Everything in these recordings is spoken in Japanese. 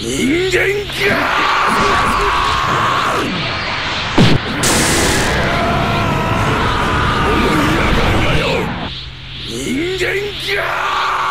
人間か。人間か。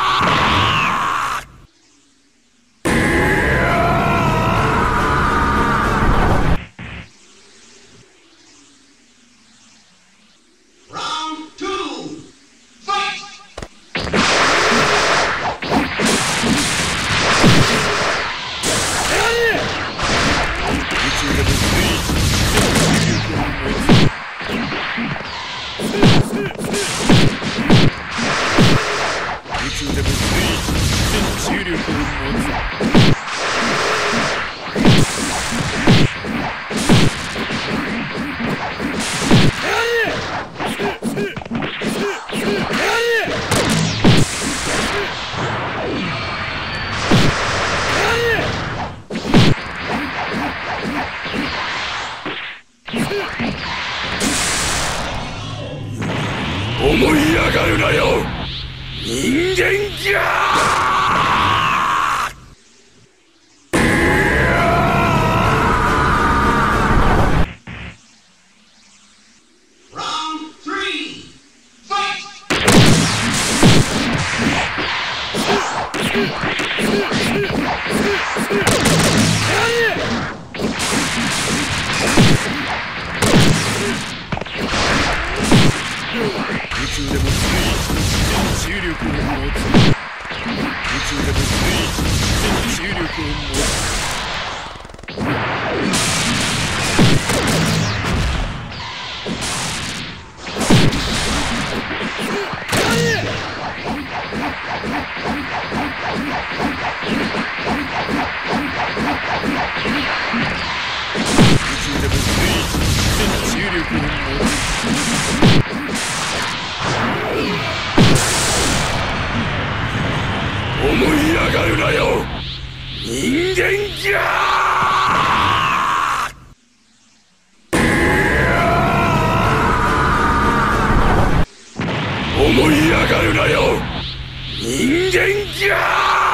思い上がるなよ、人間か。宇宙でも重力を持つ。宇宙でも重力を持つ。思い上がるなよ、人間か。思い上がるなよ、人間か。